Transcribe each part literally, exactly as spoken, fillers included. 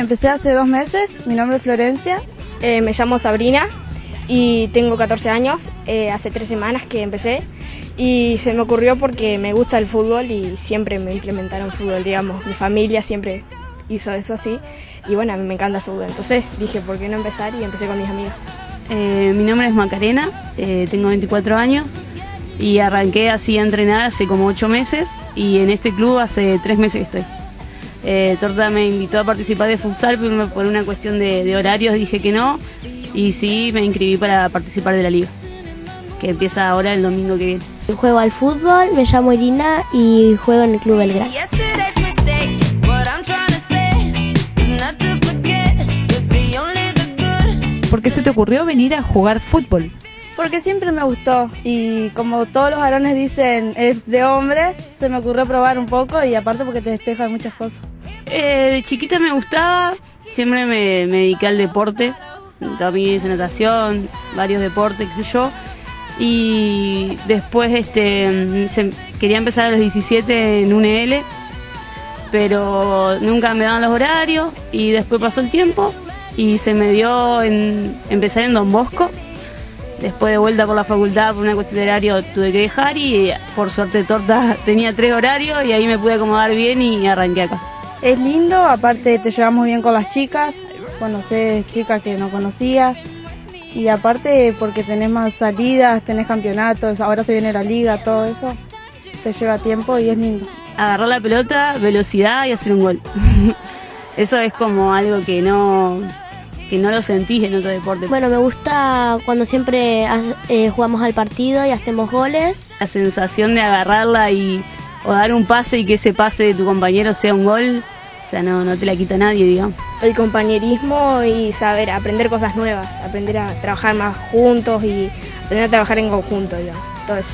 empecé hace dos meses, mi nombre es Florencia. Eh, me llamo Sabrina y tengo catorce años, eh, hace tres semanas que empecé y se me ocurrió porque me gusta el fútbol y siempre me implementaron fútbol, digamos, mi familia siempre hizo eso así y bueno, a mí me encanta el fútbol, entonces dije, ¿por qué no empezar? Y empecé con mis amigas. Eh, mi nombre es Macarena, eh, tengo veinticuatro años y arranqué así a entrenar hace como ocho meses y en este club hace tres meses que estoy. Eh, Torta me invitó a participar de futsal, pero por una cuestión de, de horarios dije que no y sí me inscribí para participar de la liga, que empieza ahora el domingo que viene. Juego al fútbol, me llamo Irina y juego en el Club Belgrano. ¿Por qué se te ocurrió venir a jugar fútbol? Porque siempre me gustó y como todos los varones dicen es de hombre, se me ocurrió probar un poco y aparte porque te despeja de muchas cosas. Eh, de chiquita me gustaba, siempre me, me dediqué al deporte, también hice natación, varios deportes, qué sé yo. Y después este, se, quería empezar a los diecisiete en U N L, pero nunca me daban los horarios y después pasó el tiempo y se me dio en empezar en Don Bosco. Después de vuelta por la facultad por una cuestión de horario tuve que dejar y por suerte Torta tenía tres horarios y ahí me pude acomodar bien y arranqué acá. Es lindo, aparte te llevas muy bien con las chicas, conoces chicas que no conocías y aparte porque tenés más salidas, tenés campeonatos, ahora se viene la liga, todo eso te lleva tiempo y es lindo. Agarrar la pelota, velocidad y hacer un gol. Eso es como algo que no... que no lo sentís en otro deporte. Bueno, me gusta cuando siempre eh, jugamos al partido y hacemos goles. La sensación de agarrarla y o dar un pase y que ese pase de tu compañero sea un gol, o sea, no, no te la quita nadie, digamos. El compañerismo y saber aprender cosas nuevas, aprender a trabajar más juntos y aprender a trabajar en conjunto, digamos, todo eso.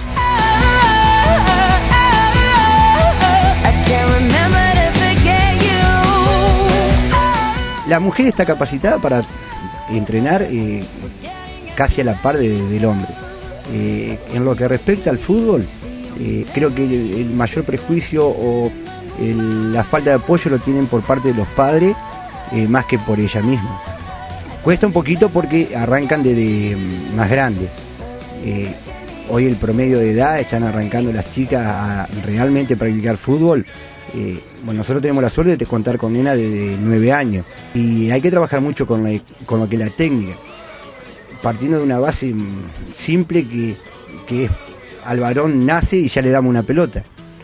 La mujer está capacitada para entrenar eh, casi a la par de, del hombre. Eh, en lo que respecta al fútbol, eh, creo que el, el mayor prejuicio o el, la falta de apoyo lo tienen por parte de los padres eh, más que por ella misma. Cuesta un poquito porque arrancan desde más grandes. Eh, hoy el promedio de edad están arrancando las chicas a realmente practicar fútbol. Eh, bueno, nosotros tenemos la suerte de contar con nenas de nueve años y hay que trabajar mucho con, la, con lo que es la técnica, partiendo de una base simple que, que es al varón nace y ya le damos una pelota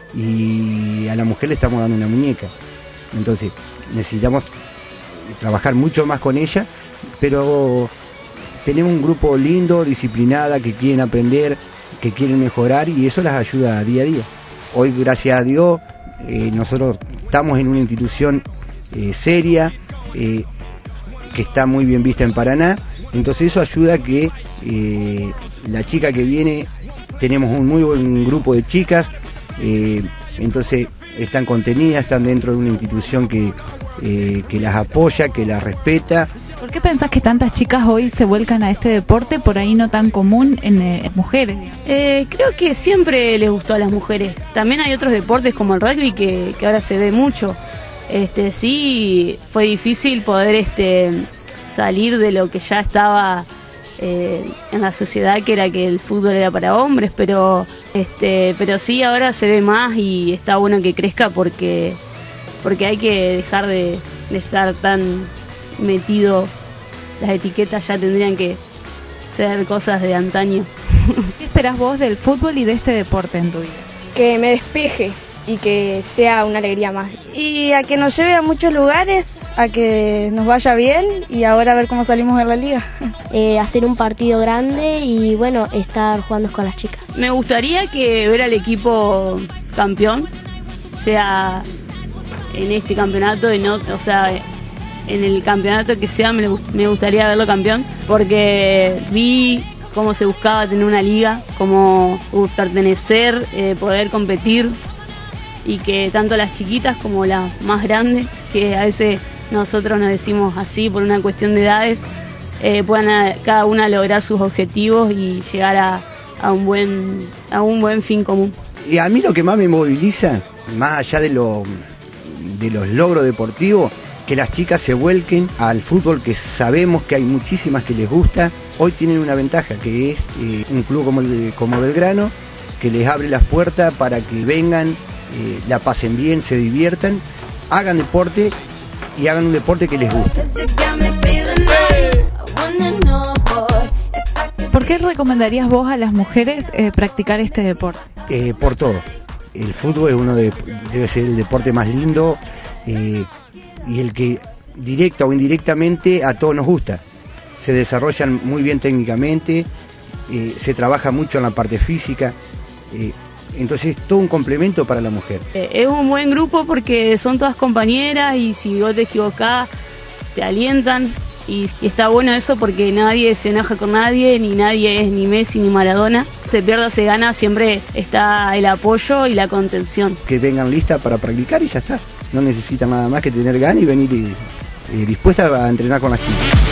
y a la mujer le estamos dando una muñeca, entonces necesitamos trabajar mucho más con ella, pero tenemos un grupo lindo, disciplinada, que quieren aprender, que quieren mejorar y eso las ayuda día a día. Hoy, gracias a Dios, Eh, nosotros estamos en una institución eh, seria, eh, que está muy bien vista en Paraná, entonces eso ayuda a que eh, la chica que viene, tenemos un muy buen grupo de chicas, eh, entonces están contenidas, están dentro de una institución que, eh, que las apoya, que las respeta. ¿Por qué pensás que tantas chicas hoy se vuelcan a este deporte por ahí no tan común en, eh, en mujeres? Eh, creo que siempre les gustó a las mujeres. También hay otros deportes como el rugby que, que ahora se ve mucho. Este, sí, fue difícil poder este, salir de lo que ya estaba eh, en la sociedad, que era que el fútbol era para hombres, pero, este, pero sí ahora se ve más y está bueno que crezca porque, porque hay que dejar de, de estar tan metido. Las etiquetas ya tendrían que ser cosas de antaño. ¿Qué esperás vos del fútbol y de este deporte en tu vida? Que me despeje y que sea una alegría más. Y a que nos lleve a muchos lugares, a que nos vaya bien y ahora a ver cómo salimos en la liga. Eh, hacer un partido grande y bueno, estar jugando con las chicas. Me gustaría que ver al equipo campeón, sea en este campeonato, en otro, o sea, en el campeonato que sea me, gust me gustaría verlo campeón, porque vi cómo se buscaba tener una liga, cómo pertenecer, eh, poder competir y que tanto las chiquitas como las más grandes, que a veces nosotros nos decimos así por una cuestión de edades, eh, puedan a, cada una lograr sus objetivos y llegar a, a, un buen, a un buen fin común. Y a mí lo que más me moviliza, más allá de, lo, de los logros deportivos, que las chicas se vuelquen al fútbol, que sabemos que hay muchísimas que les gusta. Hoy tienen una ventaja, que es eh, un club como, el, como Belgrano, que les abre las puertas para que vengan, eh, la pasen bien, se diviertan, hagan deporte y hagan un deporte que les guste. ¿Por qué recomendarías vos a las mujeres eh, practicar este deporte? Eh, por todo. El fútbol es uno de, debe ser el deporte más lindo eh, y el que directa o indirectamente a todos nos gusta. Se desarrollan muy bien técnicamente, eh, se trabaja mucho en la parte física, eh, entonces es todo un complemento para la mujer. Eh, es un buen grupo porque son todas compañeras y si vos te equivocás te alientan. Y, y está bueno eso porque nadie se enoja con nadie, ni nadie es ni Messi ni Maradona. Se pierde o se gana, siempre está el apoyo y la contención. Que vengan listas para practicar y ya está. No necesitan nada más que tener ganas y venir eh, dispuestas a entrenar con las chicas.